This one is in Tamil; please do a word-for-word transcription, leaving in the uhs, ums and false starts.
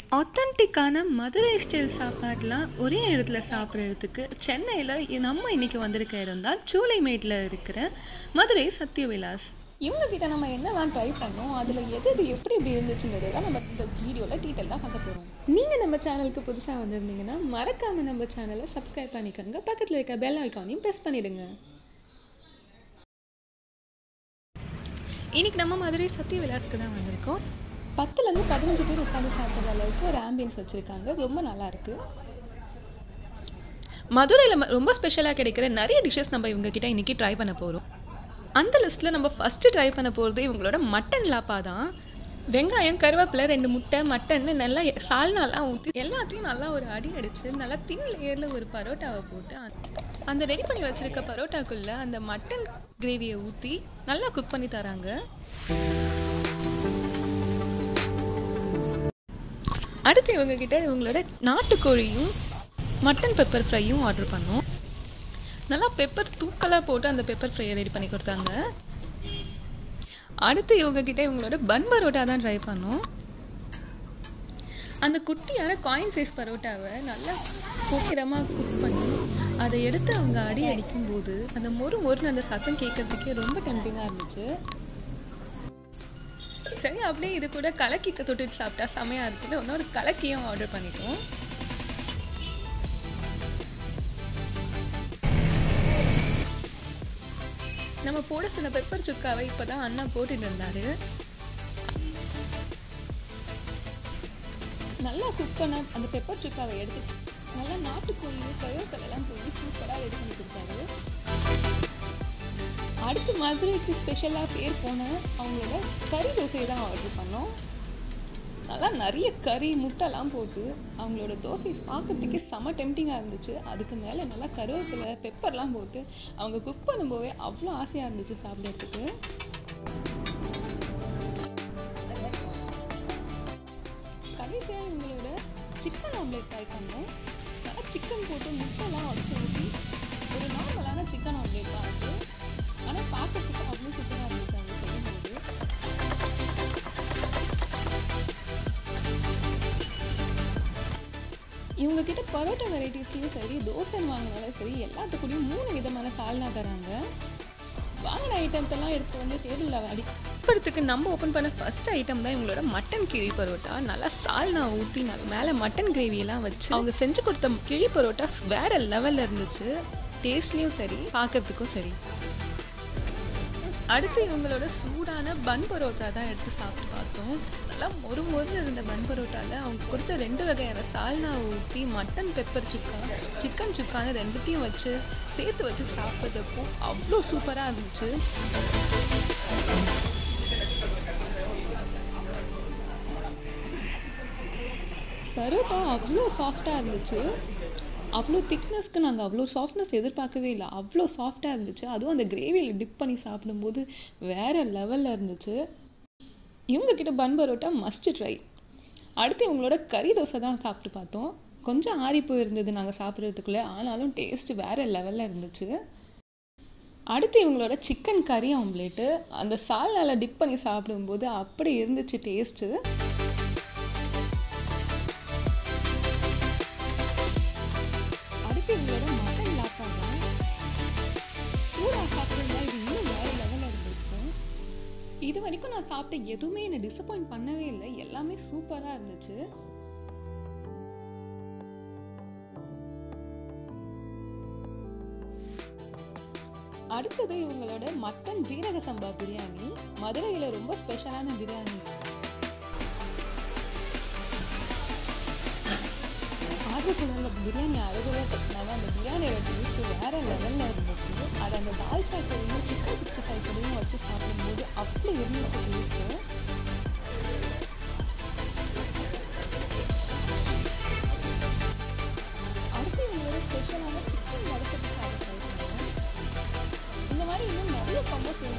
ஆத்தென்டிக்கான மதுரை ஸ்டைல் சாப்பாடுலாம் ஒரே இடத்துல சாப்பிட்றதுக்கு சென்னையில் நம்ம இன்னைக்கு வந்திருக்க இடம் தான் சூளைமேட்டில் இருக்கிற மதுரை சத்யவிலாஸ். இவங்ககிட்ட நம்ம என்னெல்லாம் ட்ரை பண்ணோம், அதில் எது எது எப்படி எப்படி இருந்துச்சுங்கிறது தான் நம்ம இந்த வீடியோவில் டீட்டெயிலாக பார்க்க போகிறோம். நீங்கள் நம்ம சேனலுக்கு புதுசாக வந்திருந்தீங்கன்னா மறக்காமல் நம்ம சேனலை சப்ஸ்கிரைப் பண்ணிக்கோங்க, பக்கத்தில் இருக்க பெல் ஐக்கானையும் ப்ரெஸ் பண்ணிவிடுங்க. இன்றைக்கி நம்ம மதுரை சத்யவிலாஸ்க்கு தான் வந்திருக்கோம். பத்துலேருந்து பதினஞ்சு பேர் உட்காந்து சாப்பிட்ற அளவுக்கு ஒரு ஆம்பியன்ஸ் வச்சுருக்காங்க, ரொம்ப நல்லாயிருக்கு. மதுரையில் ரொம்ப ஸ்பெஷலாக கிடைக்கிற நிறைய டிஷ்ஷஸ் நம்ம இவங்ககிட்ட இன்றைக்கி ட்ரை பண்ண போகிறோம். அந்த லிஸ்ட்டில் நம்ம ஃபஸ்ட்டு ட்ரை பண்ண போகிறது இவங்களோட மட்டன் லாப்பா தான். வெங்காயம், கருவேப்பிலை, ரெண்டு முட்டை, மட்டன் நல்லா சால்னாலாம் ஊற்றி எல்லாத்தையும் நல்லா ஒரு அடி அடித்து நல்லா தின் லேயரில் ஒரு பரோட்டாவை போட்டு அந்த ரெடி பண்ணி வச்சுருக்க பரோட்டாக்குள்ளே அந்த மட்டன் கிரேவியை ஊற்றி நல்லா குக் பண்ணி தராங்க. அடுத்து இவங்ககிட்ட இவங்களோட நாட்டுக்கோழியும் மட்டன் பெப்பர் ஃப்ரையும் ஆர்டர் பண்ணோம். நல்லா பெப்பர் தூக்கலாக போட்டு அந்த பெப்பர் ஃப்ரையை ரெடி பண்ணி கொடுத்தாங்க. அடுத்து இவங்ககிட்ட இவங்களோட பன் பரோட்டா தான் ட்ரை பண்ணோம். அந்த குட்டியான காயின் சைஸ் பரோட்டாவை நல்லா பொக்கிரமாக குக் பண்ணி அதை எடுத்து அவங்க அடி அடிக்கும்போது அந்த மொறு மொறுன்னு அந்த சத்தம் கேட்கறதுக்கே ரொம்ப டெம்டிங்காக இருந்துச்சு. சரி, அப்படியே இது கூட கலக்கிக்க தொட்டுட்டு சாப்பிட்டா செமையாக இருக்குன்னு இன்னொரு கலக்கியும் ஆர்டர் பண்ணிட்டோம். நம்ம போட சொன்ன பெப்பர் சுக்காவை இப்போதான் அண்ணா போட்டுட்டு இருந்தாரு. நல்லா குக் பண்ண அந்த பெப்பர் சுக்காவை எடுத்து நல்லா நாட்டுக்கோழியும் கருவேப்பிலெல்லாம் போய் சூப்பராக ரெடி பண்ணி கொடுத்தாரு. அடுத்து மதுரைக்கு ஸ்பெஷலாக பேர் போன அவங்களோட கறி தோசையை தான் ஆர்டர் பண்ணோம். நல்லா நிறைய கறி முட்டைலாம் போட்டு அவங்களோட தோசை பார்க்கறதுக்கே செம டெம்டிங்காக இருந்துச்சு. அதுக்கு மேலே நல்லா கருவேப்பிலை பெப்பர்லாம் போட்டு அவங்க குக் பண்ணும்போதே அவ்வளோ ஆசையாக இருந்துச்சு சாப்பிட்றதுக்கு. கடைசியாக இவங்களோட சிக்கன் ஆம்லேட் ட்ரை பண்ணோம். நல்லா சிக்கன் போட்டு முட்டைலாம் உடச்சி ஊற்றி ஒரு நார்மலான சிக்கன் ஆம்லேட் தான் இருக்குது. ஆனால் பார்க்கறதுக்கு அவ்வளோ சூப்பராக இருந்துச்சு அவங்க செய்யும்போது. இவங்ககிட்ட பரோட்டா வெரைட்டிஸ்லையும் சரி, தோசை வாங்கினாலும் சரி, எல்லாத்துக்கூடையும் மூணு விதமான சால்னா தராங்க. வாங்கின ஐட்டம்ஸ் எல்லாம் எடுத்து வந்து டேபிளில் அடி இப்போத்துக்கு நம்ம ஓப்பன் பண்ண ஃபர்ஸ்ட் ஐட்டம் தான் இவங்களோட மட்டன் கிழி பரோட்டா. நல்லா சால்னா ஊற்றி மேலே மட்டன் கிரேவியெல்லாம் வச்சு அவங்க செஞ்சு கொடுத்த கிழி பரோட்டா வேறு லெவலில் இருந்துச்சு. டேஸ்ட்லேயும் சரி, பார்க்கறதுக்கும் சரி. அடுத்து இவங்களோட சூடான பன் பரோட்டா தான் எடுத்து சாப்பிட்டு பார்த்தோம். நல்லா மொறு மொறு இருந்த பன் பரோட்டாவில் அவங்க கொடுத்த ரெண்டு வகையான சால்னா ஊற்றி மட்டன் பெப்பர் சுக்கா, சிக்கன் சுக்கான ரெண்டுத்தையும் வச்சு சேர்த்து வச்சு சாப்பிட்றப்போ அவ்வளோ சூப்பராக இருந்துச்சு. பரோட்டா அவ்வளோ சாஃப்டாக இருந்துச்சு. அவ்வளோ திக்னஸ்க்கு நாங்கள் அவ்வளோ சாஃப்ட்னஸ் எதிர்பார்க்கவே இல்லை. அவ்வளோ சாஃப்டாக இருந்துச்சு. அதுவும் அந்த கிரேவியில் டிப் பண்ணி சாப்பிடும்போது வேறு லெவலில் இருந்துச்சு. இவங்கக்கிட்ட பன் பரோட்டா மஸ்ட் ட்ரை. அடுத்து இவங்களோட கறி தோசை தான் சாப்பிட்டு பார்த்தோம். கொஞ்சம் ஆறி போயிருந்தது நாங்கள் சாப்பிட்றதுக்குள்ளே, ஆனாலும் டேஸ்ட் வேறு லெவலில் இருந்துச்சு. அடுத்து இவங்களோட சிக்கன் கறி ஆம்லேட்டு அந்த சால்னால டிப் பண்ணி சாப்பிடும்போது அப்படி இருந்துச்சு டேஸ்ட்டு. இவங்களோட மட்டன் லாப்பா தான் சூடாக சாப்பிட்றதா இது இன்னும் வேறு லெவலில் இருந்துச்சு. இது வரைக்கும் நான் சாப்பிட்ட எதுவுமே என்னை டிசப்பாயிண்ட் பண்ணவே இல்லை, எல்லாமே சூப்பராக இருந்துச்சு. அடுத்தது இவங்களோட மட்டன் ஜீரக சம்பா பிரியாணி, மதுரையில் ரொம்ப ஸ்பெஷலான பிரியாணி. ஆர்டர் பிரியாணி அழகாக கட்டினாங்க. அந்த பிரியாணியோட டேஸ்ட்டு வேறு லெவலில் இருந்துச்சு. அது அந்த தால்ச்சா கறியும் சிக்கன் சிக்ஸ்டி ஃபைவ் கறியும் வச்சு சாப்பிடும்போது அப்படி இருந்துச்சு டேஸ்ட்டு. அடுத்து இவங்களோட ஸ்பெஷலான சிக்கன் வறுத்தது சாப்பிட ட்ரை பண்ணுவோம். இந்த மாதிரி இன்னும் நிறைய காம்போஸ்